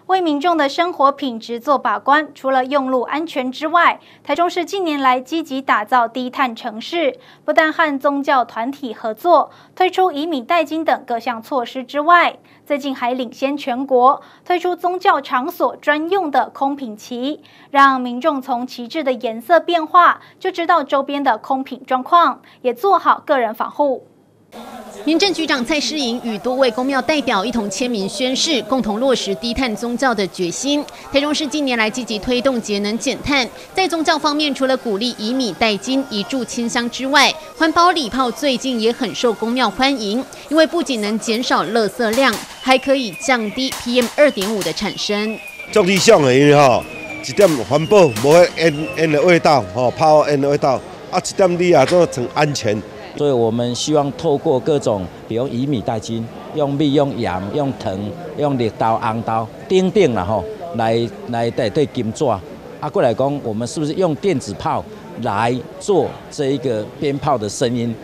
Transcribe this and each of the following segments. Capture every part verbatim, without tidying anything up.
为民众的生活品质做把关，除了用路安全之外，台中市近年来积极打造低碳城市，不但和宗教团体合作，推出以米代金等各项措施之外，最近还领先全国，推出宗教场所专用的空品旗，让民众从旗帜的颜色变化就知道周边的空品状况，也做好个人防护。 民政局长蔡诗莹与多位公庙代表一同签名宣誓，共同落实低碳宗教的决心。台中市近年来积极推动节能减碳，在宗教方面，除了鼓励以米代金、一炷清香之外，环保礼炮最近也很受公庙欢迎，因为不仅能减少垃圾量，还可以降低 P M 二点五 的产生。 足理想的，因为吼一点环保，无迄烟烟的味道，吼泡烟的味道，啊一点你啊做成安全。 所以我们希望透过各种，比如以米代金，用米、用盐、用糖、用绿豆、红豆、等等啦吼，来来对对金纸。啊，过来讲，我们是不是用电子炮来做这一个鞭炮的声音？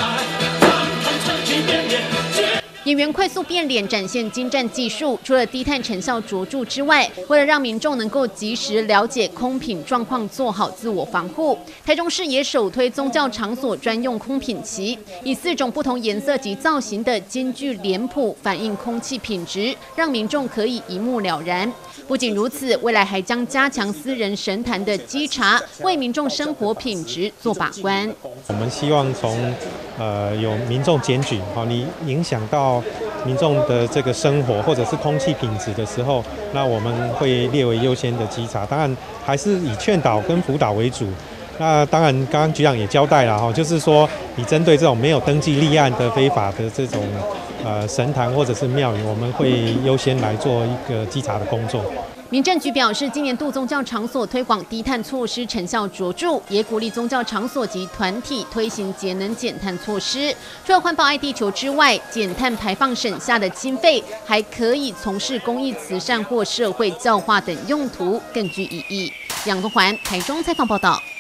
演员快速变脸，展现精湛技术。除了低碳成效卓著之外，为了让民众能够及时了解空品状况，做好自我防护，台中市也首推宗教场所专用空品旗，以四种不同颜色及造型的兼具脸谱，反映空气品质，让民众可以一目了然。不仅如此，未来还将加强私人神坛的稽查，为民众生活品质做把关。 我们希望从呃有民众检举，好，你影响到 民众的这个生活或者是空气品质的时候，那我们会列为优先的稽查。当然还是以劝导跟辅导为主。那当然，刚刚局长也交代了哈，就是说你针对这种没有登记立案的非法的这种呃神坛或者是庙宇，我们会优先来做一个稽查的工作。 民政局表示，今年度宗教场所推广低碳措施成效卓著，也鼓励宗教场所及团体推行节能减碳措施。除了环保爱地球之外，减碳排放省下的经费还可以从事公益慈善或社会教化等用途，更具意义。杨东环台中采访报道。